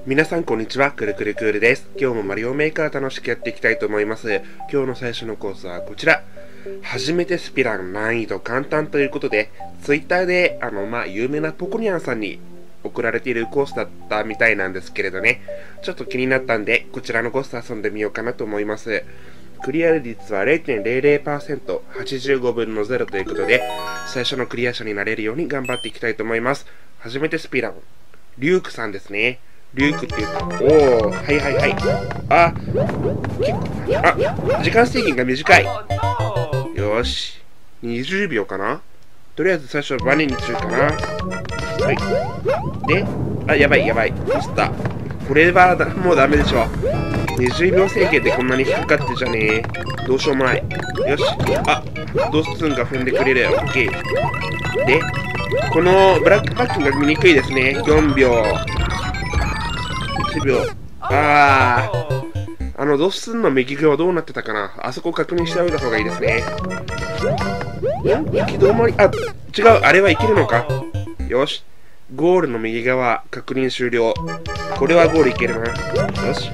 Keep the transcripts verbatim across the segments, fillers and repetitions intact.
皆さんこんにちは、くるくるクールです。今日もマリオメーカー楽しくやっていきたいと思います。今日の最初のコースはこちら。初めてスピラン難易度簡単ということで、ツイッターで、あの、まあ、有名なポコニャンさんに送られているコースだったみたいなんですけれどね、ちょっと気になったんで、こちらのコース遊んでみようかなと思います。クリア率は ゼロてんゼロゼロパーセント、はちじゅうごぶんのゼロということで、最初のクリア者になれるように頑張っていきたいと思います。初めてスピラン、リュークさんですね。リュークっていうか、おー、はいはいはい。あ、結構、あ、時間制限が短い。よーし、にじゅうびょうかな。とりあえず最初はバネに注意かな。はい。で、あ、やばいやばい。ミスった。これはだもうダメでしょ。にじゅうびょう制限でこんなに引っかかってじゃねえ。どうしようもない。よし。あ、ドスツンが踏んでくれるよ。オッケー。で、このブラックパックが見にくいですね。よんびょう。いちびょう。あー。あの、ドスツンの右側どうなってたかな。あそこ確認しておいた方がいいですね。行き止まり、あ、違う。あれはいけるのか。よし。ゴールの右側、確認終了。これはゴールいけるな。よし。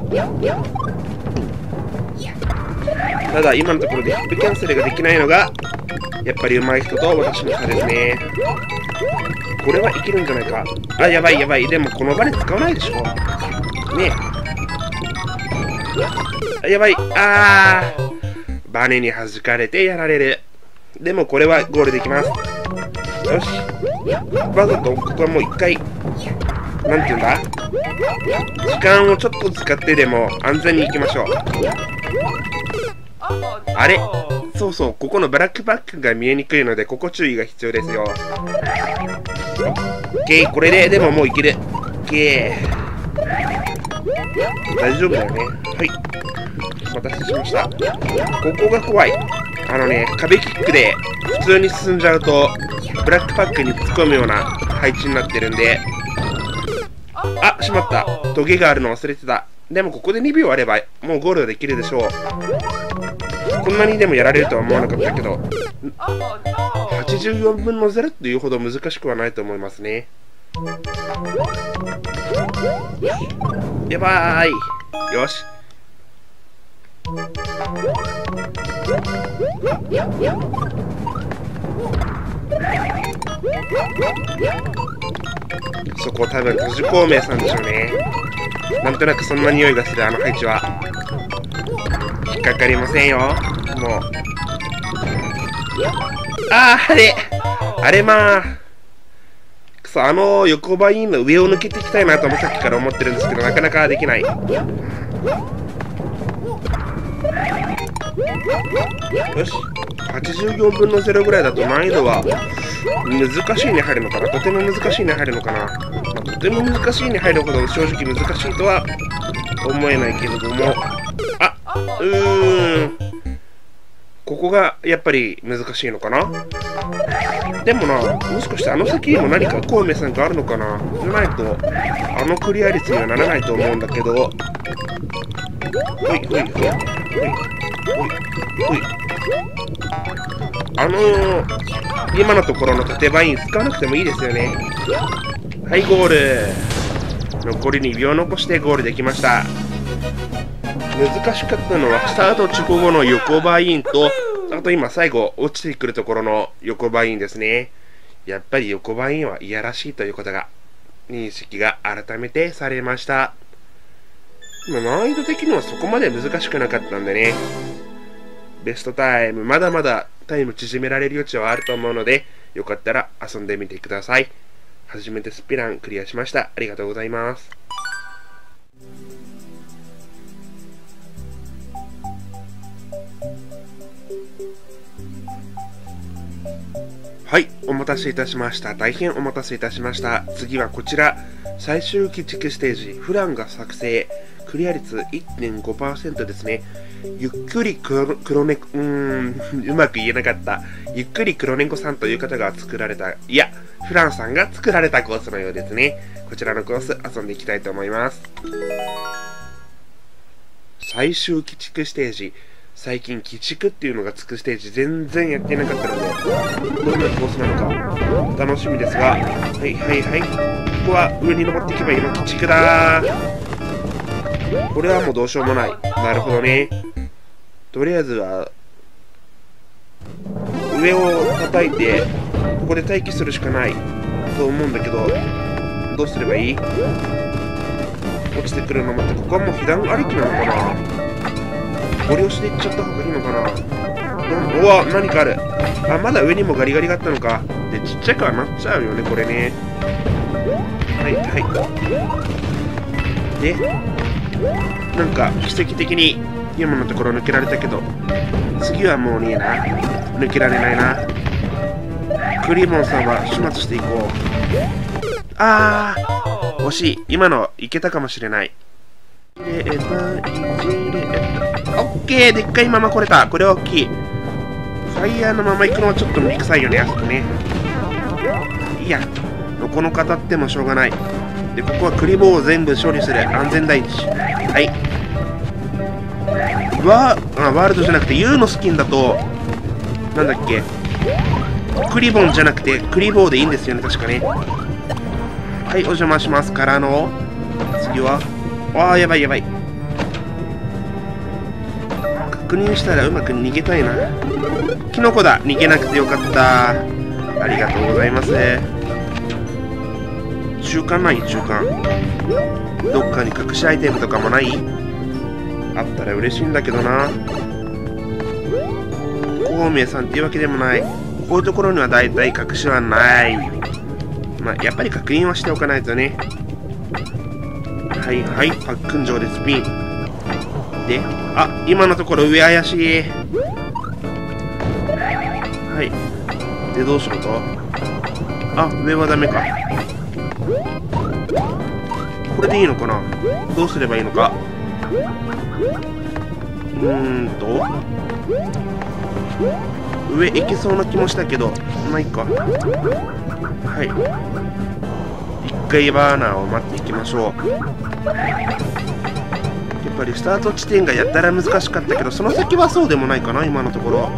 ただ、今のところでヒップキャンセルができないのが、やっぱり上手い人と私の差ですね。これはいけるんじゃないか。あ、やばいやばい。でも、このバネ使わないでしょ。ねえ。あ、やばい。あー。バネに弾かれてやられる。でも、これはゴールできます。よし。わざと、ここはもう一回、なんていうんだ、時間をちょっと使ってでも安全に行きましょう。あれ、そうそう、ここのブラックバックが見えにくいので、ここ注意が必要ですよ。オッケー、これで、でももういける。オッケー。大丈夫だよね。はい。お待たせしました。ここが怖い。あのね、壁キックで普通に進んじゃうと、ブラックパックに突っ込むような配置になってるんで、あ、しまった。トゲがあるの忘れてた。でもここでにびょうあれば、もうゴールはできるでしょう。こんなにでもやられるとは思わなかったけど、はちじゅうよんぶんのゼロっていうほど難しくはないと思いますね。やばーい。よし。そこ多分閉じ孔明さんでしょうね。なんとなくそんな匂いがするあの配置は引っかかりませんよ。もうあーあれあれまあくそ、あの横ばいの上を抜けていきたいなともさっきから思ってるんですけど、なかなかできない。よし、はちじゅうよんぶんのゼロぐらいだと難易度は難しいに入るのかな。とても難しいに入るのかな。まあ、とても難しいに入るほど正直難しいとは思えないけれども、あ、うーん、ここがやっぱり難しいのかな。でもな、もしかしてあの先にも何か孔明さんがあるのかな。じゃないとあのクリア率にはならないと思うんだけど。ほいほいほいほいほいほい。あのー、今のところの縦バイン使わなくてもいいですよね。はい、ゴール。残りにびょう残してゴールできました。難しかったのはスタート直後の横バインと、あと今最後落ちてくるところの横バインですね。やっぱり横バインはいやらしいということが認識が改めてされました。難易度的にはそこまで難しくなかったんでね、ベストタイムまだまだタイム縮められる余地はあると思うので、よかったら遊んでみてください。初めてスピランクリアしました。ありがとうございます。はい、お待たせいたしました。大変お待たせいたしました。次はこちら、最終鬼畜ステージ、フランが作成、クリア率 いってんごパーセント ですね。ゆっくり黒猫、うーん、うまく言えなかった。ゆっくり黒猫さんという方が作られた、いや、フランさんが作られたコースのようですね。こちらのコース遊んでいきたいと思います。最終鬼畜ステージ。最近、鬼畜っていうのがつくステージ全然やってなかったので、どんなコースなのか楽しみですが、はいはいはい。 こは上に登っていけばいいの？鬼畜だー。これはもうどうしようもない。なるほどね。とりあえずは上を叩いてここで待機するしかないと思うんだけど、どうすればいい？落ちてくるの待って、ここはもう被弾ありきなのかな？ご利用していっちゃった方がいいのかな？うわ、何かある。あ、まだ上にもガリガリがあったのか。で、ちっちゃくはなっちゃうよね、これね。はいはい。で、なんか奇跡的に今のところ抜けられたけど、次はもうねえな、抜けられないな。クリボンさんは始末していこう。あー、惜しい。今のいけたかもしれない。オッケー、でっかいまま来れた。これは大きい。ファイヤーのまま行くのはちょっとめんどくさいよね、あそこね。いや、どこの方ってもしょうがない。で、ここはクリボーを全部処理する。安全第一。はい。ワー、あ、ワールドじゃなくて ユー のスキンだと、なんだっけ、クリボンじゃなくてクリボーでいいんですよね、確かね。はい、お邪魔しますからの、次は、あー、やばいやばい。確認したらうまく逃げたいな。キノコだ。逃げなくてよかった。ありがとうございます。中間ない？中間。どっかに隠しアイテムとかもない？あったら嬉しいんだけどな。孔明さんっていうわけでもない。こういうところにはだいたい隠しはない。まあ、やっぱり確認はしておかないとね。はいはい、パックン上でスピン。で、あ、今のところ上怪しい。はい。で、どうしろと？あ、上はダメか。これでいいのかな？どうすればいいのか？うーんと、上行けそうな気もしたけど、まあいいか。はい。一回バーナーを待っていきましょう。やっぱりスタート地点がやったら難しかったけど、その先はそうでもないかな、今のところ。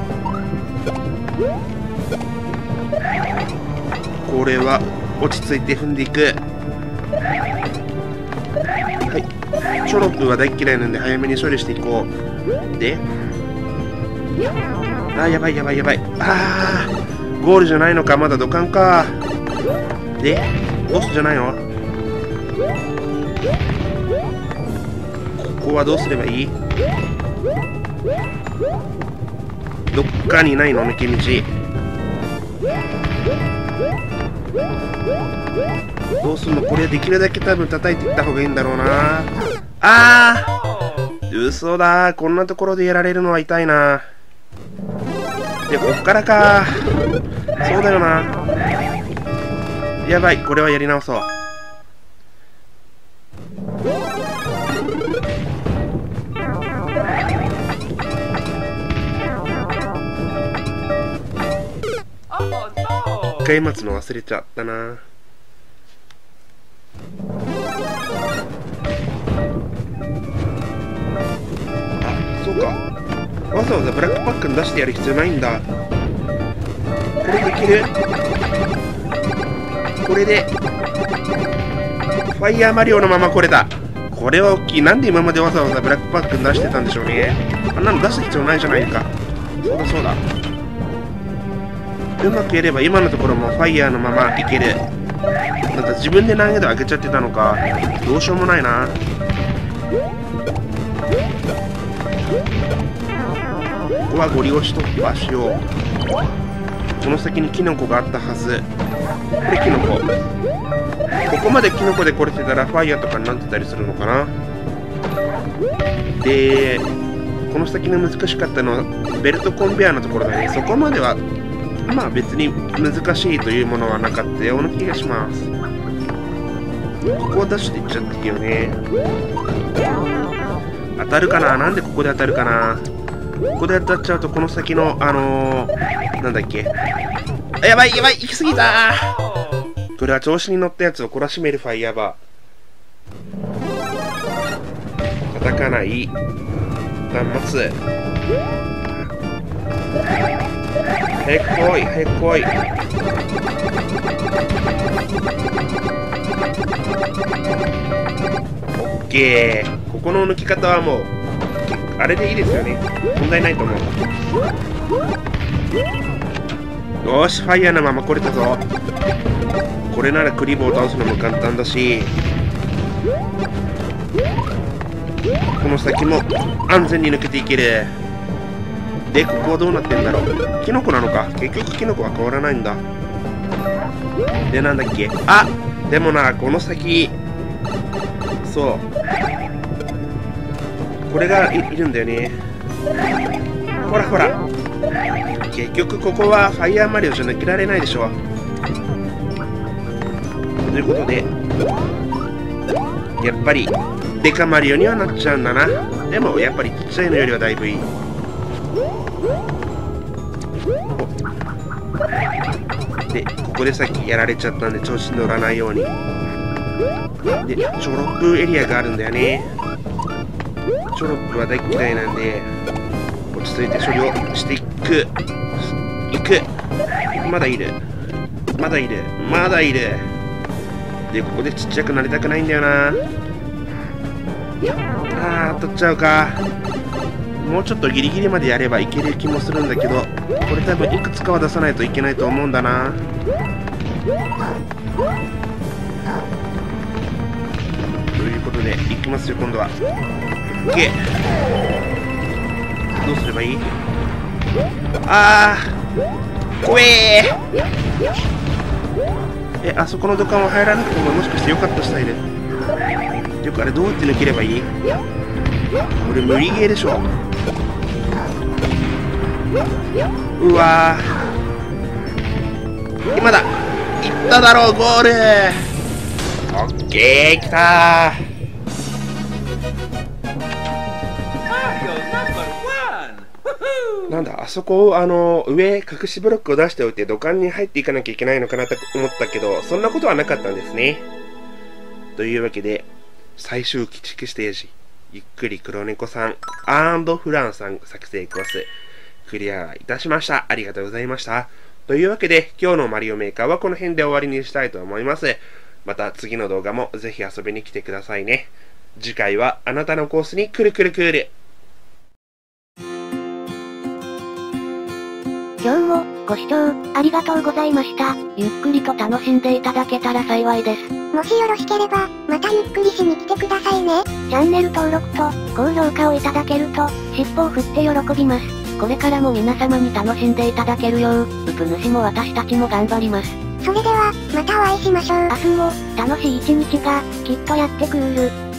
これは落ち着いて踏んでいく。はい。チョロップは大嫌いなんで早めに処理していこう。で、あー、やばいやばいやばい。あー、ゴールじゃないのか。まだ土管か。で、ボスじゃないの？ここはどうすればいい？どっかにないの？抜け道。どうすんの？これできるだけ多分叩いていった方がいいんだろうな。あー、嘘だー。こんなところでやられるのは痛いな。で、こっからか。そうだよな。やばい、これはやり直そう。一回待つの忘れちゃったな。あ、そうか。わざわざブラックパックに出してやる必要ないんだ。これできる？これでファイヤーマリオのままこれだ。これは大きい。なんで今までわざわざブラックパックに出してたんでしょうね。あんなの出す必要ないじゃないか。そうだそうだ。うまくやれば今のところもファイヤーのままいける。なんか自分で難易度上げちゃってたのか。どうしようもないな。ここはゴリ押し突破しよう。この先にキノコがあったはず。これキノコ。ここまでキノコで来れてたらファイヤーとかになってたりするのかな。で、この先の難しかったのはベルトコンベヤーのところだね。そこまではまあ別に難しいというものはなかったような気がします。ここを出していっちゃっていいよね。当たるかな。なんでここで当たるかな。ここで当たっちゃうとこの先のあのー、なんだっけ、あ、やばいやばい、行き過ぎたー。これは調子に乗ったやつを懲らしめるファイヤーバー。叩かない。一旦待つ。へっこいへっこい。 オッケー。ここの抜き方はもうあれでいいですよね。問題ないと思う。よーし、ファイヤーのまま来れたぞ。これならクリボーを倒すのも簡単だし、この先も安全に抜けていける。で、ここはどうなってんだろう。キノコなのか。結局キノコは変わらないんだ。で、なんだっけ。あ、でもな、この先、そうこれが い, いるんだよね。ほらほら、結局ここはファイヤーマリオじゃ抜けられないでしょ。ということで、やっぱりデカマリオにはなっちゃうんだな。でもやっぱりちっちゃいのよりはだいぶいい。で、ここでさっきやられちゃったんで調子に乗らないように。で、チョロップエリアがあるんだよね。チョロップは大嫌いなんで、落ち着いて処理をしていく。いく。まだいる。まだいる。まだいる。で、ここでちっちゃくなりたくないんだよな。あー、取っちゃうか。もうちょっとギリギリまでやればいける気もするんだけど、これ多分いくつかは出さないといけないと思うんだな。ということで、いきますよ、今度は。OK。どうすればいい？あー、怖えー。え、あそこの土管は入らなくてももしかしてよかったスタイル。よくあれどうやって抜ければいい？これ無理ゲーでしょ。うわー、今だ。いっただろう、ゴール。オッケー、きたー。なんだ、あそこをあの上隠しブロックを出しておいて土管に入っていかなきゃいけないのかなと思ったけど、そんなことはなかったんですね。というわけで、最終鬼畜ステージ、ゆっくり黒猫さんアンドフランさん作成コース、クリアいたしました。ありがとうございました。というわけで、今日のマリオメーカーはこの辺で終わりにしたいと思います。また次の動画もぜひ遊びに来てくださいね。次回はあなたのコースにくるくるくる。 今日もご視聴ありがとうございました。ゆっくりと楽しんでいただけたら幸いです。 もしよろしければ、またゆっくりしに来てくださいね。 チャンネル登録と高評価をいただけると、尻尾を振って喜びます。これからも皆様に楽しんでいただけるよう、ウプ主も私たちも頑張ります。 それでは、またお会いしましょう。 明日も楽しい一日がきっとやってくる。